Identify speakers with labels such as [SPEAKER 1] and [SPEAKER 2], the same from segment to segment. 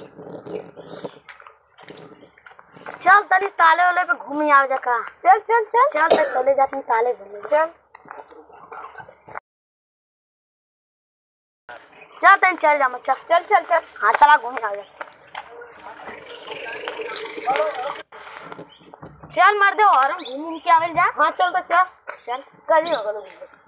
[SPEAKER 1] चल तनी ताले वाले पे घूमी आ जा का। चल चल चल चल तो चले जाते हैं ताले घूमने। चल चल तनी चल जा मत। चल चल चल चल। हाँ चला घूमी आ जा। चल मर दे और हम घूम के आवे जा। हाँ चल तो चल चल कल ही होगा।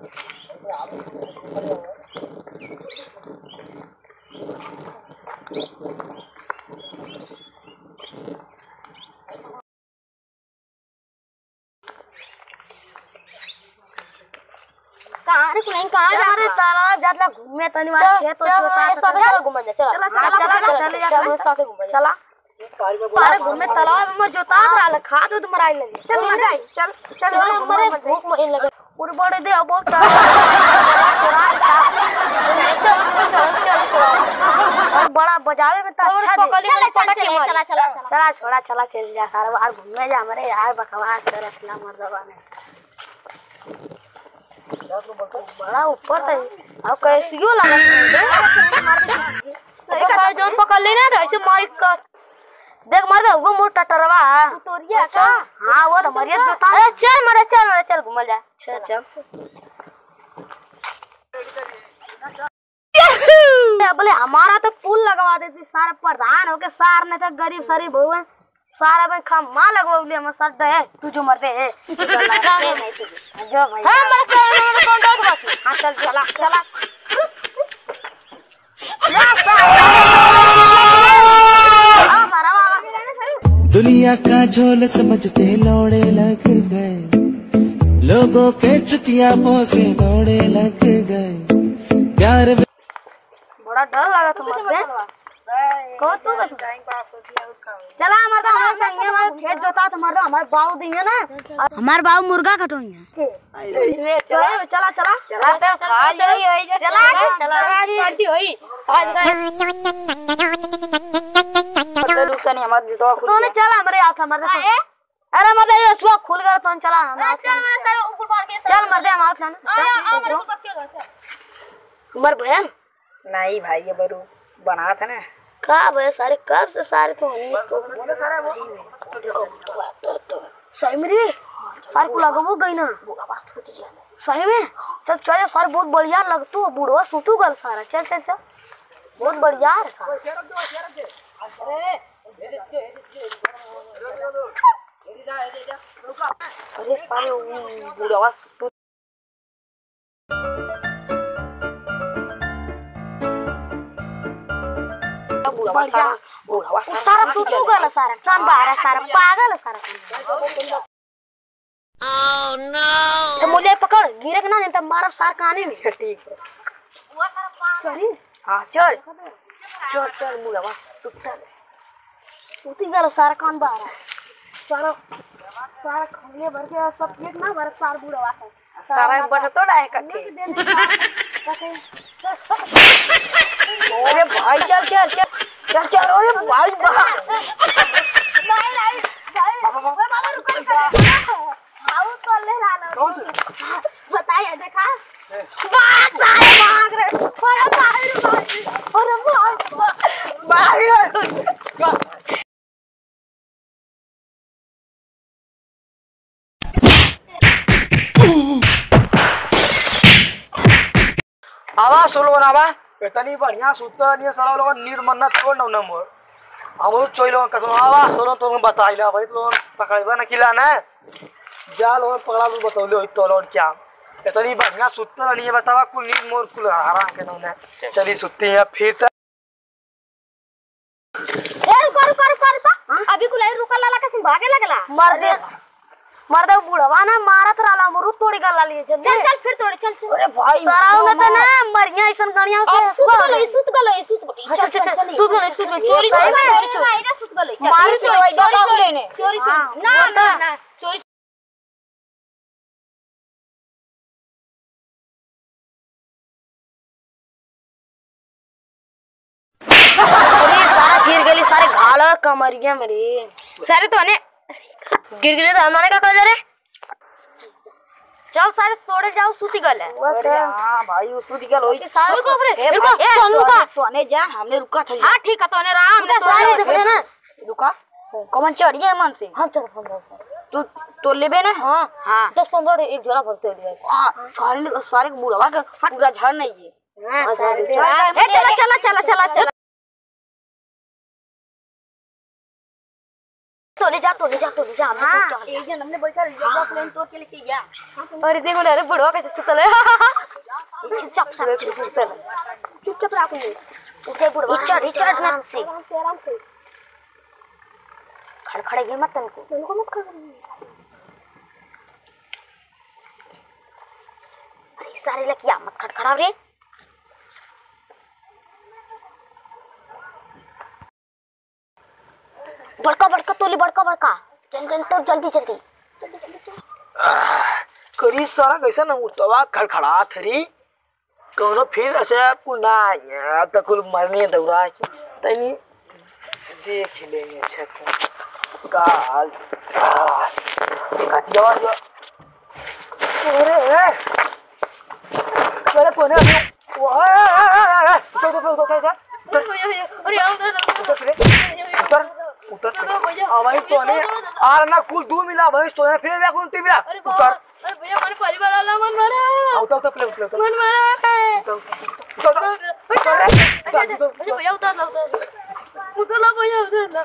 [SPEAKER 1] कहाँ जा रहे तालाब जातला घूमे तनी वाला खेत तो जोता घूम जा। चला चला साथे घूम चला पारे घूमे तालाब में जोता रहा खाद उद मराई लगे। चल मजा आई। चल चल मरे भूख में लगे उड़ बड़े दे अब चल चल चल और बड़ा बजावे में तो अच्छा दे। चला चला चला छोड़ा चला चल जा सारा बार घूमने जा हमारे यार बकवास कर रखला मर्दवा ने बड़ा ऊपर था अब कैसियो लगा सही का जोन पकड़ लेना तो ऐसे मारी का देख मार दे वो मोटा टरवा तोरिया का। हां वो तो मरिया जोता। अरे चल चल घूम जा। चल चल बोले हमारा तो पुल लगवा देती सारे प्रधान होके सार ने तो गरीब सारी भवन सारा में खम्मा लगवाउली हम सड्डा है तू जो मरते है जो भाई। हां मेरे कॉन्ट्रैक्ट बाकी। हां चल चला चला
[SPEAKER 2] दुनिया का झोल समझते लौड़े लग गए लोगों के चुतिया पोसे दौड़े लग गए प्यार
[SPEAKER 1] बड़ा डर लगा तुम मरते को तू बस चला हमारा हमारे संगे हमारे खेत जोता तुम्हारा हमारे बाऊ दिए ना हमारे बाऊ मुर्गा कटोइए। चला चला चला चला खा यही होई चला चला पार्टी होई आज का तो रुकनी हमारे जोता खुल तूने चला हमारे हाथ हमारे अरे मत ये सुआ खुल गया तो चला हम चल मेरे सर ऊपर मार के चल मर दे हम हाथ ना उमर बहन नहीं भाई ये बरू बना था ना का भाई सारे कब से सारे तो नहीं तो सही में रे सारे को लगबो गई ना सही में चल चल सारे बहुत बढ़िया लगतू बूढ़वा सुतू गल सारा। चल चल चल बहुत बढ़िया है सारा। अरे सारे बूढ़वा सुतू वो सारा सुतू गल सारा कान बाहर सारा पागल सारा। ओह नो तो मुझे पकड़ गिरे के ना नहीं तो मार सार काने में। ठीक है सॉरी। हां चल चल चल मुड़वा सुता सुती गल सारा कान बाहर सारा सारा खंगे भर के सब पेट ना भर सार बुढ़वा है सारा बट तो ना इकट्ठे। अरे भाई चल चल चल चल चल अरे भाई भाई हाउ तो ले लालो बताइए देखा भाग रे अरे भाग
[SPEAKER 3] आवा सोलो बनावा इतनी बढ़िया सुता नहीं सारा लोग नींद मन्ना छोड़ ना मोर हम चोइलो कसम आवा सोलो तो बताइला भाई लोग पकड़बा ना किला ना जा लोग पकड़ा लो बतौले तो लोग क्या इतनी बढ़िया सुता नहीं बतावा कुल नींद मोर कुल हरा के ना चली सुती है फिर तक
[SPEAKER 1] ए कर अभी कुल रुका लाला के भागे लगला मर दे बुढ़वा ना मारत रहला मरुद तोड़ी गला लिए चल चल फिर तोड़ी चल चल। अरे भाई सराव न त ना मरिया ऐसन गणिया से सुत गलो चल चल सुत गलो चोरी मायरा सुत गलो मार चोरी चोरी ना चोरी अरे सारा गिर गली सारे घाला कमरिया मेरे सारे तो ने गिर गिरे तो हमारे का कर रे चल सारे तोड़े जाओ सूती गल है।
[SPEAKER 4] अरे हां भाई सूती गल होई
[SPEAKER 1] सारे को रे रुको सोनू का
[SPEAKER 4] सोने जा हमने रुका था।
[SPEAKER 1] हां ठीक है तोने राम ने सारे देख रहे ना
[SPEAKER 4] रुका कमन चढ़िए मन से
[SPEAKER 1] हम चल फोन
[SPEAKER 4] तो लेबे ना।
[SPEAKER 1] हां
[SPEAKER 4] हां
[SPEAKER 1] 10-15 एक जोड़ा भरते ले
[SPEAKER 4] सारे सारे बुढ़वा का पूरा झड़ नहीं है।
[SPEAKER 1] हां सारे चला तोले जा
[SPEAKER 4] हां एक जन हमने बैठा जगह प्लेन तोड़ के लेके गया।
[SPEAKER 1] अरे देखो ना अरे बुढ़वा कैसे सुतल है चुपचाप राखो ऊपर बुढ़वा रिचर्ड नाम से आराम से खड़खड़ेगी मत तुमको मत कर अरे सारे लकिया मत खड़खड़ाओ रे बड़का तोली बड़का चल तो जल्दी
[SPEAKER 3] करी सारा कैसा ना उठवा खड़खड़ा थरी कोनो फिर ऐसे पुना आया तो कुल मरने दौड़ा की तनी देख लेंगे अच्छा काल काट जाओ अरे कोने ओए उतर भाई तो ने आर ना कुल दू मिला भाई तो ने फिर देखो टी मिला उतर
[SPEAKER 1] अरे भैया हमारे परिवार वाला मन मारा
[SPEAKER 3] उतर प्ले
[SPEAKER 1] मन मारा भैया उतर लो भैया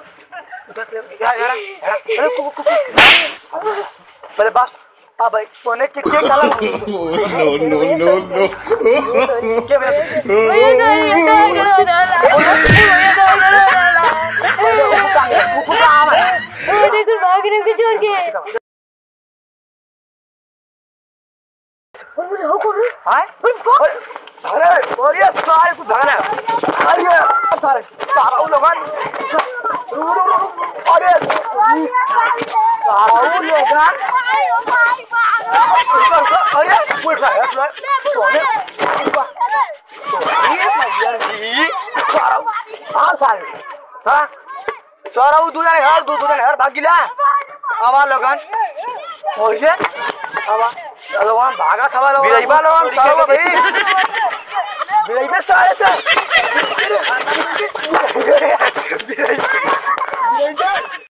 [SPEAKER 3] अरे कुकु पहले बस आ भाई तोने कितने काला नो क्या
[SPEAKER 1] भागने को छोड़ के हो कौन
[SPEAKER 3] हाय अरे और ये सारे को भागना अरे सारे सारा लोग अरे सारा लोग अरे पुलिस आया सोने सारा वो दूर हर भागिला आवा लोगन और ये आवा लोगन भागा था लोगन बिरईबा लोगन सारा भाई बिरईबा सारे थे बिरईबा